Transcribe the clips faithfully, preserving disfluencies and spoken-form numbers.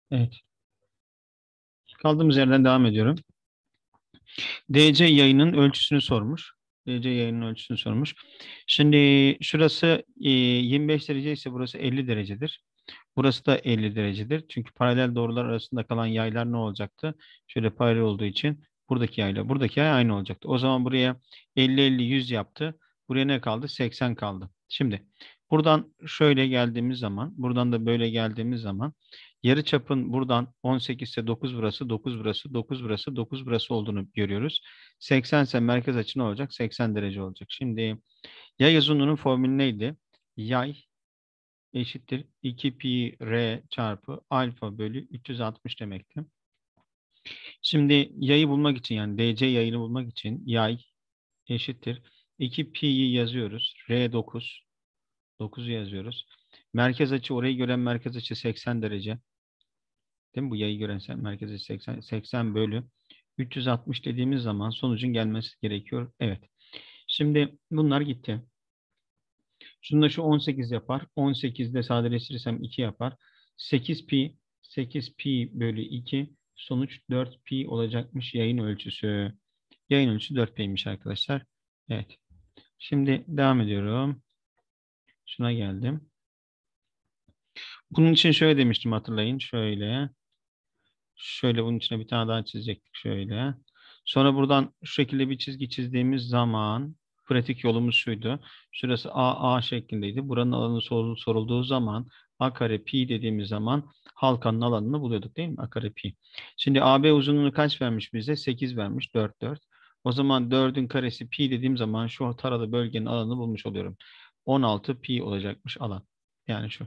Evet. Kaldığımız yerden devam ediyorum. D C yayının ölçüsünü sormuş. D C yayının ölçüsünü sormuş. Şimdi şurası e, yirmi beş derece ise burası elli derecedir. Burası da elli derecedir. Çünkü paralel doğrular arasında kalan yaylar ne olacaktı? Şöyle paralel olduğu için buradaki yayla buradaki yay aynı olacaktı. O zaman buraya elli elli yüz yaptı. Buraya ne kaldı? seksen kaldı. Şimdi buradan şöyle geldiğimiz zaman, buradan da böyle geldiğimiz zaman yarıçapın buradan on sekiz ise dokuz burası, dokuz burası, dokuz burası, dokuz burası olduğunu görüyoruz. seksen ise merkez açı ne olacak? seksen derece olacak. Şimdi yay uzunluğunun formülü neydi? Yay eşittir iki pi r çarpı alfa bölü üç yüz altmış demekti. Şimdi yayı bulmak için yani D C yayını bulmak için yay eşittir iki pi'yi yazıyoruz. R dokuz. dokuzu yazıyoruz. Merkez açı orayı gören merkez açı seksen derece. Değil mi? Bu yayı gören sen- merkez açı seksen, seksen bölü üç yüz altmış dediğimiz zaman sonucun gelmesi gerekiyor. Evet. Şimdi bunlar gitti. Şunda şu on sekiz yapar. on sekizde sadeleştirirsem iki yapar. sekiz pi sekiz pi bölü iki sonuç dört pi olacakmış yayın ölçüsü. Yayın ölçüsü dört pi'ymiş arkadaşlar. Evet. Şimdi devam ediyorum. Şuna geldim. Bunun için şöyle demiştim hatırlayın. Şöyle. Şöyle bunun içine bir tane daha çizecektik şöyle. Sonra buradan şu şekilde bir çizgi çizdiğimiz zaman pratik yolumuz şuydu. Şurası A A şeklindeydi. Buranın alanı sorul- sorulduğu zaman A kare pi dediğimiz zaman halkanın alanını buluyorduk değil mi? A kare pi. Şimdi A B uzunluğunu kaç vermiş bize? sekiz vermiş. dört dört. O zaman dördün karesi pi dediğim zaman şu taralı bölgenin alanını bulmuş oluyorum. on altı pi olacakmış alan. Yani şu.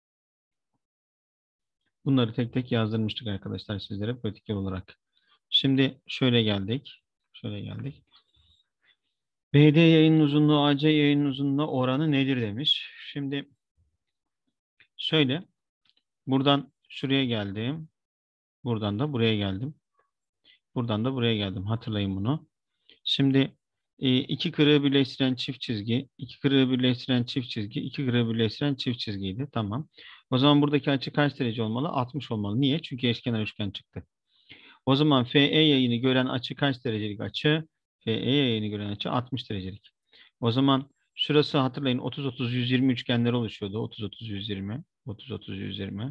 Bunları tek tek yazdırmıştık arkadaşlar sizlere pratik yol olarak. Şimdi şöyle geldik. Şöyle geldik. B D yayının uzunluğu A C yayının uzunluğu oranı nedir demiş. Şimdi şöyle buradan şuraya geldim. Buradan da buraya geldim. Buradan da buraya geldim. Hatırlayın bunu. Şimdi e, iki kırığı birleştiren çift çizgi, iki kırığı birleştiren çift çizgi, iki kırığı birleştiren çift çizgiydi. Tamam. O zaman buradaki açı kaç derece olmalı? altmış olmalı. Niye? Çünkü eşkenar üçgen çıktı. O zaman F E yayını gören açı kaç derecelik açı? F E yayını gören açı altmış derecelik. O zaman şurası hatırlayın otuz otuz yüz yirmi üçgenler oluşuyordu. otuz otuz yüz yirmi. otuz otuz yüz yirmi.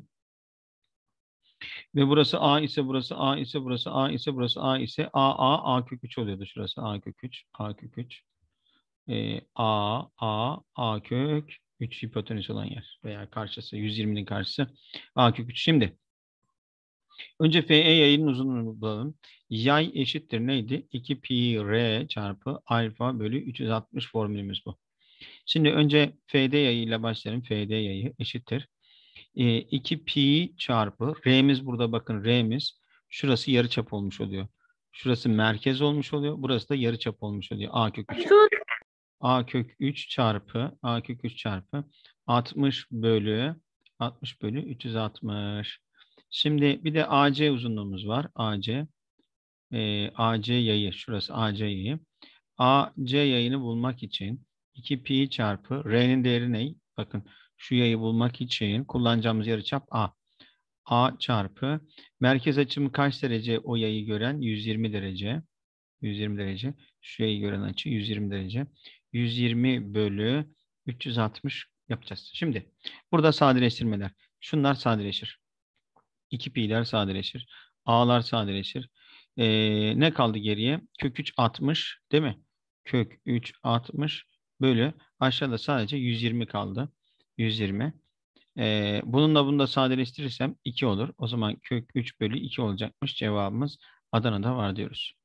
Ve burası A ise burası A ise burası A ise burası A ise A A A kök üç oluyordu şurası. A kök üç. A kök üç. Ee, A A A kök üç hipotenüs olan yer. Veya karşısı yüz yirminin karşısı A kök üç. Şimdi önce F E yayının uzunluğunu bulalım. Yay eşittir neydi? iki pi r çarpı alfa bölü üç yüz altmış formülümüz bu. Şimdi önce F D yayı ile başlayalım. F D yayı eşittir. E, iki pi çarpı R'miz burada bakın R'miz şurası yarıçap olmuş oluyor. Şurası merkez olmuş oluyor. Burası da yarıçap olmuş oluyor. A kök üç. A kök üç çarpı A kök üç çarpı altmış bölü altmış bölü üç yüz altmış. Şimdi bir de A C uzunluğumuz var. A C. E, A C yayı. Şurası A C yayı. A C yayını bulmak için iki pi çarpı R'nin değeri ne? Bakın şu yayı bulmak için kullanacağımız yarıçap A. A çarpı merkez açımı kaç derece o yayı gören? yüz yirmi derece. yüz yirmi derece. Şu yayı gören açı yüz yirmi derece. yüz yirmi bölü üç yüz altmış yapacağız. Şimdi burada sadeleştirmeler. Şunlar sadeleşir. iki pi'ler sadeleşir. A'lar sadeleşir. Ee, ne kaldı geriye? Kök üç altmış değil mi? Kök üç altmış bölü aşağıda sadece yüz yirmi kaldı. yüz yirmi. Ee, bununla bunu da sadeleştirirsem iki olur. O zaman kök üç bölü iki olacakmış. Cevabımız Adana'da var diyoruz.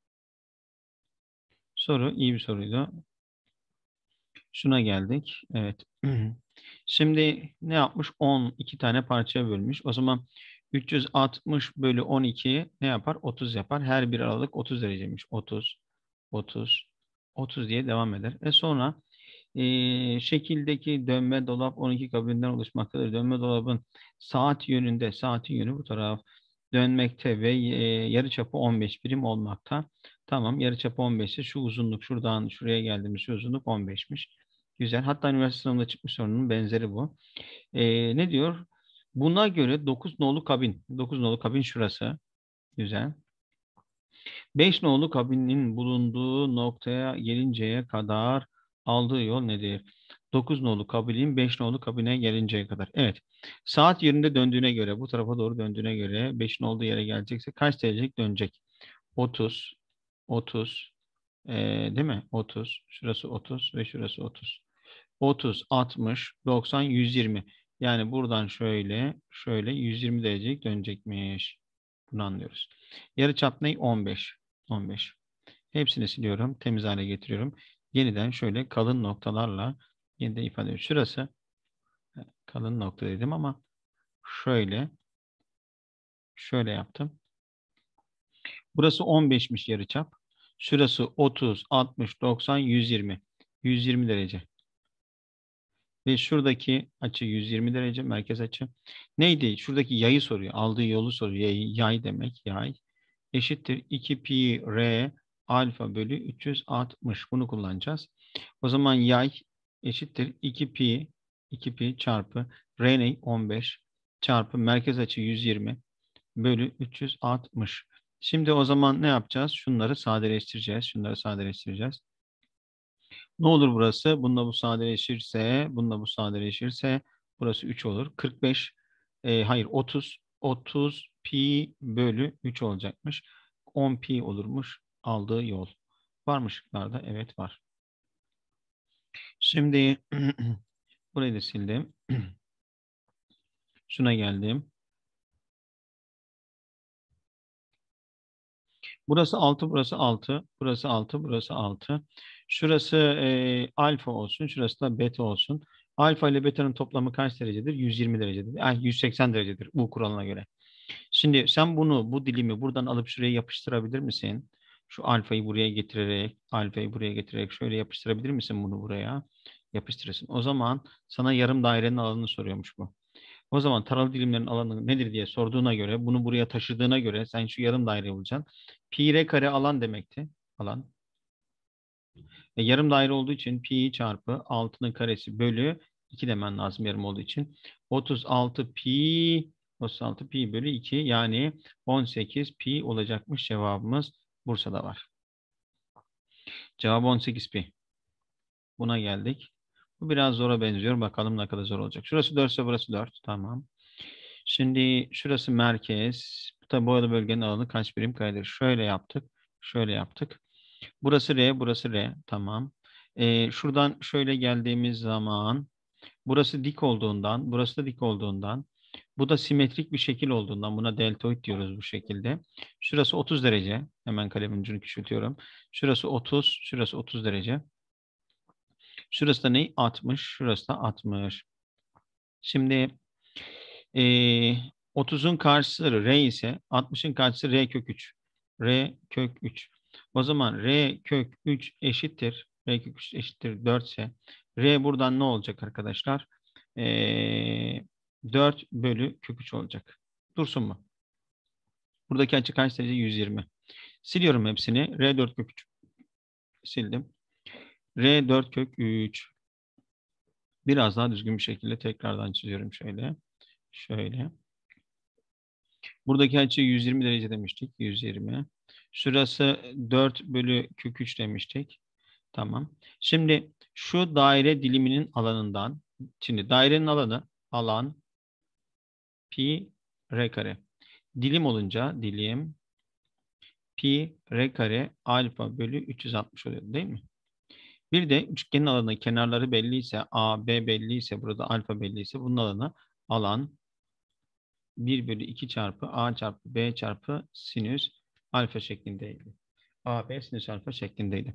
Soru iyi bir soruydu. Şuna geldik. Evet. Şimdi ne yapmış? on iki tane parçaya bölmüş. O zaman üç yüz altmış bölü on iki ne yapar? otuz yapar. Her bir aralık otuz dereceymiş. otuz, otuz, otuz diye devam eder. Ve sonra e, şekildeki dönme dolap on iki kabininden oluşmaktadır. Dönme dolabın saat yönünde, saatin yönü bu taraf dönmekte ve e, yarıçapı on beş birim olmakta. Tamam, yarıçapı on beş ise şu uzunluk şuradan şuraya geldiğimiz şu uzunluk on beşmiş. Güzel. Hatta üniversite sınavında çıkmış sorunun benzeri bu. E, ne diyor? Buna göre dokuz nolu kabin. dokuz nolu kabin şurası. Güzel. beş nolu kabinin bulunduğu noktaya gelinceye kadar aldığı yol nedir? dokuz nolu kabinin beş nolu kabine gelinceye kadar. Evet. Saat yönünde döndüğüne göre, bu tarafa doğru döndüğüne göre beşin olduğu yere gelecekse kaç derecelik dönecek? otuz, otuz, ee, değil mi? otuz, şurası otuz ve şurası otuz. otuz, altmış, doksan, yüz yirmi. Yani buradan şöyle, şöyle yüz yirmi derecelik dönecekmiş. Bunu anlıyoruz. Yarıçap ne? on beş. on beş. Hepsini siliyorum. Temiz hale getiriyorum. Yeniden şöyle kalın noktalarla yeniden ifade ediyorum. Şurası kalın nokta dedim ama şöyle şöyle yaptım. Burası on beşmiş yarıçap. Şurası otuz, altmış, doksan, yüz yirmi. yüz yirmi derece. Ve şuradaki açı yüz yirmi derece merkez açı. Neydi? Şuradaki yayı soruyor. Aldığı yolu soruyor. Yay, yay demek. Yay. Eşittir iki pi r alfa bölü üç yüz altmış. Bunu kullanacağız. O zaman yay eşittir iki pi iki pi çarpı r ne? on beş çarpı merkez açı yüz yirmi bölü üç yüz altmış. Şimdi o zaman ne yapacağız? Şunları sadeleştireceğiz. Şunları sadeleştireceğiz. Ne olur burası? Bununla bu sadeleşirse, bununla bu sadeleşirse burası üç olur. kırk beş, e, hayır otuz, otuz pi bölü üç olacakmış. on pi olurmuş aldığı yol. Var mı şıklarda? Evet var. Şimdi burayı da sildim. Şuna geldim. Burası altı, burası altı, burası altı, burası altı. Şurası e, alfa olsun, şurası da beta olsun. Alfa ile beta'nın toplamı kaç derecedir? yüz yirmi derecedir. Yani yüz seksen derecedir bu kuralına göre. Şimdi sen bunu, bu dilimi buradan alıp şuraya yapıştırabilir misin? Şu alfayı buraya getirerek, alfayı buraya getirerek şöyle yapıştırabilir misin bunu buraya? Yapıştırırsın. O zaman sana yarım dairenin alanını soruyormuş bu. O zaman taralı dilimlerin alanı nedir diye sorduğuna göre, bunu buraya taşıdığına göre sen şu yarım daire bulacaksın. Pi r kare alan demekti. Alan. E, yarım daire olduğu için pi çarpı altının karesi bölü iki demen lazım yarım olduğu için. otuz altı pi otuz altı pi bölü iki yani on sekiz pi olacakmış cevabımız. Bursa'da var. Cevabı on sekiz pi. Buna geldik. Bu biraz zora benziyor. Bakalım ne kadar zor olacak. Şurası dört ise burası dört. Tamam. Şimdi şurası merkez. Bu da boyalı bölgenin alanı kaç birim karedir? Şöyle yaptık. Şöyle yaptık. Burası R, burası R. Tamam. Ee, şuradan şöyle geldiğimiz zaman burası dik olduğundan, burası da dik olduğundan, bu da simetrik bir şekil olduğundan buna deltoid diyoruz bu şekilde. Şurası otuz derece. Hemen kalemin ucunu küçültüyorum. Şurası otuz, şurası otuz derece. Şurası da ne? altmış, şurası da altmış. Şimdi Ee, otuzun karşısı R ise altmışın karşısı R kök üç. R kök üç. O zaman R kök üç eşittir. R kök üç eşittir dört ise R buradan ne olacak arkadaşlar? Ee, dört bölü kök üç olacak. Dursun mu? Buradaki açı kaç derece? yüz yirmi. Siliyorum hepsini. R dört kök üç. Sildim. R dört kök üç. Biraz daha düzgün bir şekilde tekrardan çiziyorum şöyle. Şöyle. Buradaki açı yüz yirmi derece demiştik. yüz yirmi. Şurası dört bölü kök üç demiştik. Tamam. Şimdi şu daire diliminin alanından, şimdi dairenin alanı alan pi r kare. Dilim olunca dilim pi r kare alfa bölü üç yüz altmış oluyor değil mi? Bir de üçgenin alanı kenarları belliyse A, B belliyse burada alfa belliyse bunun alanı alan bir bölü iki çarpı A çarpı B çarpı sinüs alfa şeklindeydi. A, B sinüs alfa şeklindeydi.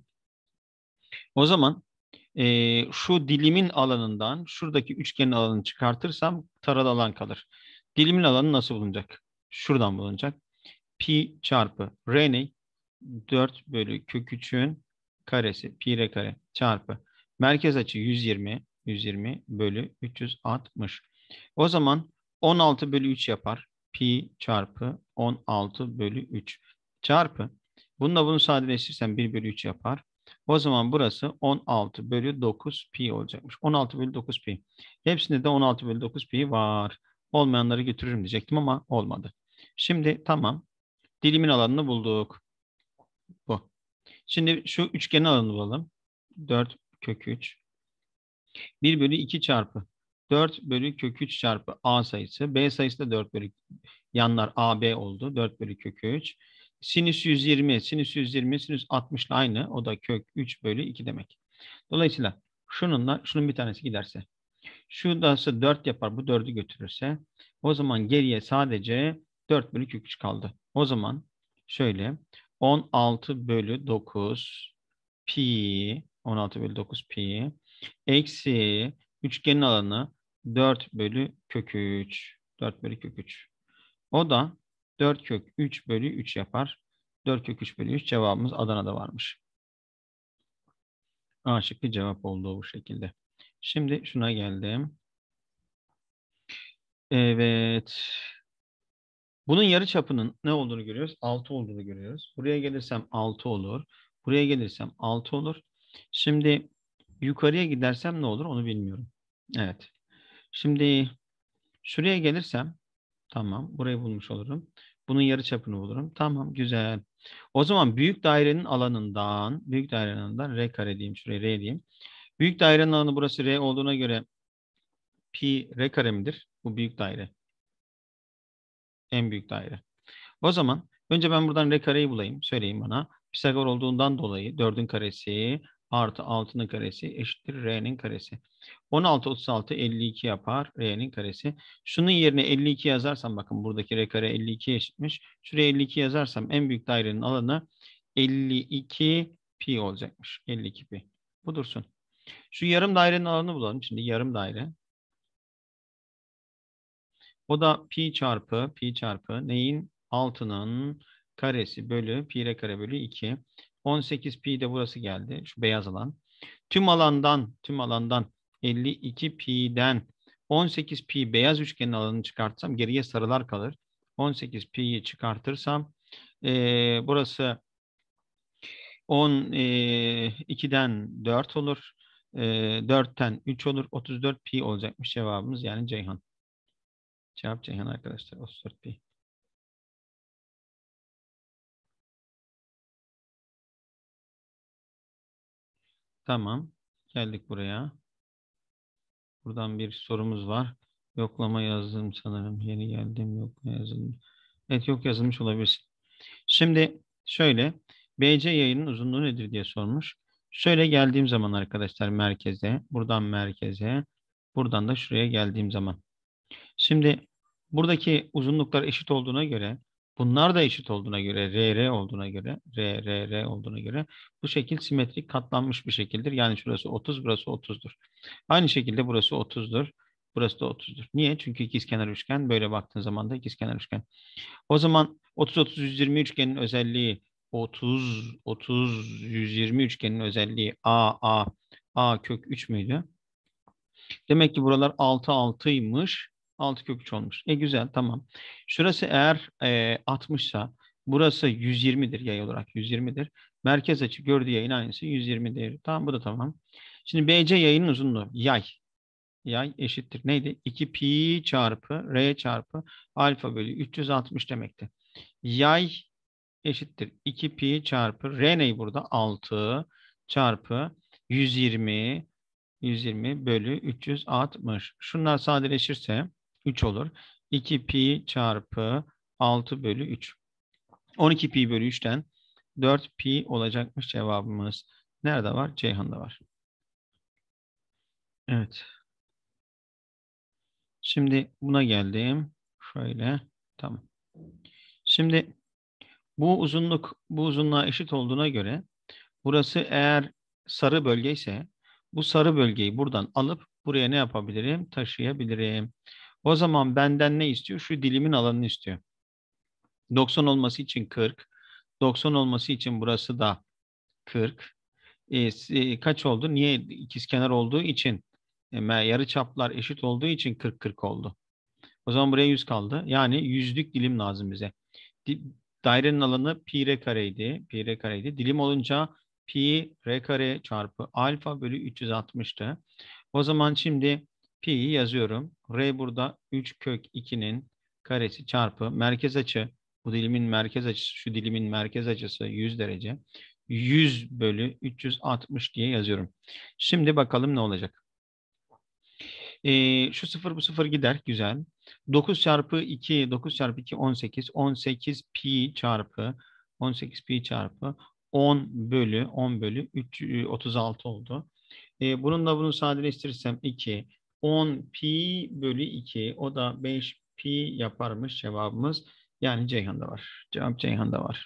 O zaman e, şu dilimin alanından şuradaki üçgenin alanını çıkartırsam taralı alan kalır. Dilimin alanı nasıl bulunacak? Şuradan bulunacak. Pi çarpı r ne? dört bölü kök üçün karesi pi r kare çarpı merkez açı yüz yirmi yüz yirmi bölü üç yüz altmış. O zaman on altı bölü üç yapar. Pi çarpı on altı bölü üç çarpı bununla bunu sadeleştirsem bir bölü üç yapar. O zaman burası on altı bölü dokuz pi olacakmış. on altı bölü dokuz pi. Hepsinde de on altı bölü dokuz pi var. Olmayanları götürürüm diyecektim ama olmadı. Şimdi tamam. Dilimin alanını bulduk. Bu. Şimdi şu üçgenin alanını bulalım. dört kök üç. bir bölü iki çarpı dört bölü kök üç çarpı a sayısı. B sayısı da dört bölü yanlar A B oldu. dört bölü kök üç. Sinüs yüz yirmi, sinüs yüz yirmi, sinüs altmış ile aynı. O da kök üç bölü iki demek. Dolayısıyla şununla şunun bir tanesi giderse. Şurası dört yapar. Bu dördü götürürse. O zaman geriye sadece dört bölü kök üç kaldı. O zaman şöyle on altı bölü dokuz pi on altı bölü dokuz pi eksi üçgenin alanı dört bölü kök üç. dört bölü kök üç. O da dört kök üç bölü üç yapar. dört kök üç bölü üç cevabımız Adana'da varmış. A şıkkı cevap oldu bu şekilde. Şimdi şuna geldim. Evet. Bunun yarıçapının ne olduğunu görüyoruz? altı olduğunu görüyoruz. Buraya gelirsem altı olur. Buraya gelirsem altı olur. Şimdi yukarıya gidersem ne olur onu bilmiyorum. Evet. Şimdi şuraya gelirsem tamam. Burayı bulmuş olurum. Bunun yarıçapını bulurum. Tamam. Güzel. O zaman büyük dairenin alanından büyük dairenin alanından R kare diyeyim. Şuraya R diyeyim. Büyük dairenin alanı burası R olduğuna göre pi R kare midir? Bu büyük daire. En büyük daire. O zaman önce ben buradan R kareyi bulayım. Söyleyin bana. Pisagor olduğundan dolayı dördün karesi artı altının karesi eşittir R'nin karesi. on altı, otuz altı, elli iki yapar R'nin karesi. Şunun yerine elli iki yazarsam bakın buradaki R kare elli iki eşitmiş. Şuraya elli iki yazarsam en büyük dairenin alanı elli iki pi olacakmış. elli iki pi. Bu dursun. Şu yarım dairenin alanını bulalım. Şimdi yarım daire. O da pi çarpı pi çarpı neyin? Altının karesi bölü pi r kare bölü iki. on sekiz pi de burası geldi. Şu beyaz alan. Tüm alandan tüm alandan elli iki pi'den on sekiz pi beyaz üçgenin alanını çıkartsam geriye sarılar kalır. on sekiz pi'yi çıkartırsam ee, burası on ikiden dört olur. E, dörtten üç olur. otuz dört pi olacakmış cevabımız yani Ceyhan. Cevap Ceyhan arkadaşlar. otuz dört pi. Tamam. Geldik buraya. Buradan bir sorumuz var. Yoklama yazdım sanırım. Yeni geldim. Yoklama yazılmış. Evet yok yazılmış olabilir. Şimdi şöyle. B C yayının uzunluğu nedir diye sormuş. Şöyle geldiğim zaman arkadaşlar merkeze. Buradan merkeze. Buradan da şuraya geldiğim zaman. Şimdi buradaki uzunluklar eşit olduğuna göre, bunlar da eşit olduğuna göre, R R olduğuna göre, R R R olduğuna göre bu şekil simetrik katlanmış bir şekildir. Yani şurası otuz, burası otuzdur. Aynı şekilde burası otuzdur. Burası da otuzdur. Niye? Çünkü ikizkenar üçgen böyle baktığın zaman da ikizkenar üçgen. O zaman otuz otuz yüz yirmi üçgenin özelliği otuz otuz yüz yirmi üçgenin özelliği A A A kök üç müydü? Demek ki buralar altı altıymış. altı kök üç olmuş. E güzel tamam. Şurası eğer e, altmış ise burası yüz yirmidir yay olarak yüz yirmidir. Merkez açı gördüğü yayın aynısı yüz yirmidir. Tamam bu da tamam. Şimdi B C yayının uzunluğu yay. Yay eşittir. Neydi? iki pi çarpı R çarpı alfa bölü üç yüz altmış demekti. Yay eşittir. iki pi çarpı R ney burada? altı çarpı yüz yirmi yüz yirmi bölü üç yüz altmış. Şunlar sadeleşirse üç olur. iki pi çarpı altı bölü üç. on iki pi bölü üçten dört pi olacakmış cevabımız. Nerede var? Ceyhan'da var. Evet. Şimdi buna geldim. Şöyle. Tamam. Şimdi bu uzunluk bu uzunluğa eşit olduğuna göre burası eğer sarı bölge ise bu sarı bölgeyi buradan alıp buraya ne yapabilirim? Taşıyabilirim. O zaman benden ne istiyor? Şu dilimin alanını istiyor. doksan olması için kırk. doksan olması için burası da kırk. E, e, kaç oldu? Niye? İkizkenar olduğu için e, yarı çaplar eşit olduğu için kırk kırk oldu. O zaman buraya yüz kaldı. Yani yüzlük dilim lazım bize. Di- Dairenin alanı pi r kareydi. Pi r kareydi. Dilim olunca pi r kare çarpı alfa bölü üç yüz altmıştı. O zaman şimdi Pi'yi yazıyorum. R burada üç kök ikinin karesi çarpı merkez açı. Bu dilimin merkez açısı, şu dilimin merkez açısı yüz derece. yüz bölü üç yüz altmış diye yazıyorum. Şimdi bakalım ne olacak. Ee, şu sıfır bu sıfır gider. Güzel. dokuz çarpı iki, dokuz çarpı iki on sekiz. on sekiz pi çarpı on sekiz pi çarpı on bölü on bölü üç yüz otuz altı oldu. Ee, bununla bunu sadeleştirirsem iki. on pi bölü iki. O da beş pi yaparmış cevabımız. Yani Ceyhan'da var. Cevap Ceyhan'da var.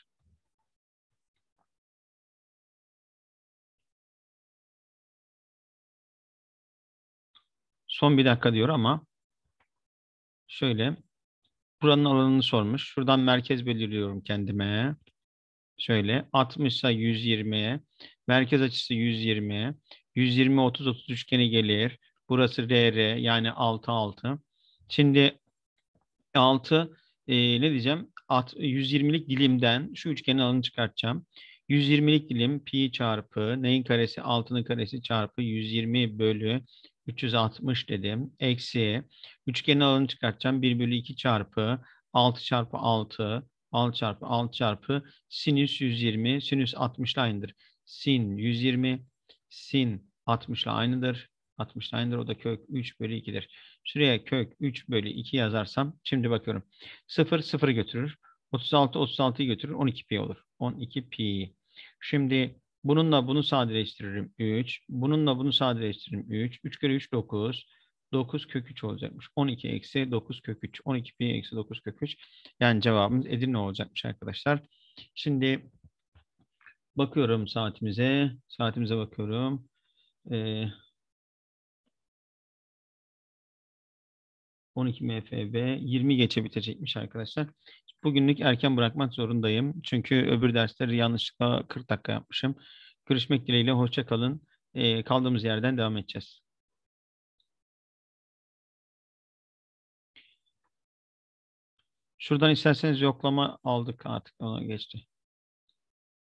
Son bir dakika diyor ama şöyle. Buranın alanını sormuş. Şuradan merkez belirliyorum kendime. Şöyle altmış ise yüz yirmiye. Merkez açısı yüz yirmiye. yüz yirmi otuz otuz üçgeni gelir. Burası R R yani altı altı. Şimdi altı e, ne diyeceğim? At, yüz yirmilik dilimden şu üçgenin alanını çıkartacağım. yüz yirmilik dilim pi çarpı neyin karesi? altının karesi çarpı yüz yirmi bölü üç yüz altmış dedim. Eksi üçgenin alanını çıkartacağım. bir bölü iki çarpı altı çarpı altı altı çarpı altı çarpı sinüs yüz yirmi sinüs altmış ile aynıdır. Sin yüz yirmi sin altmış ile aynıdır. altmış ile aynıdır. O da kök üç bölü ikidir. Şuraya kök üç bölü iki yazarsam şimdi bakıyorum. sıfır sıfırı götürür. otuz altı otuz altıyı götürür. on iki pi olur. on iki pi. Şimdi bununla bunu sadeleştiririm üç. Bununla bunu sadeleştiririm üç. üç kere üç dokuz. dokuz kök üç olacakmış. on iki eksi dokuz kök üç. on iki pi eksi dokuz kök üç. Yani cevabımız Edirne olacakmış arkadaşlar. Şimdi bakıyorum saatimize. Saatimize bakıyorum. Ee, on iki M F B yirmi geçe bitecekmiş arkadaşlar. Bugünlük erken bırakmak zorundayım. Çünkü öbür dersleri yanlışlıkla kırk dakika yapmışım. Görüşmek dileğiyle. Hoşça kalın. Ee, kaldığımız yerden devam edeceğiz. Şuradan isterseniz yoklama aldık artık ona geçti.